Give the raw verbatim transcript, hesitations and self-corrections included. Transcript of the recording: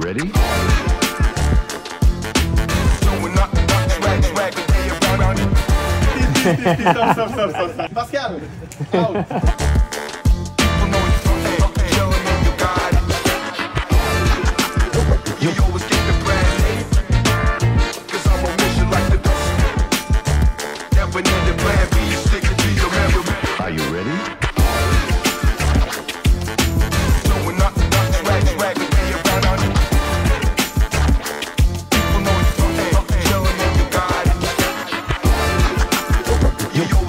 ready? Stop, stop, stop, stop, stop. Pascal, out. Are you ready? You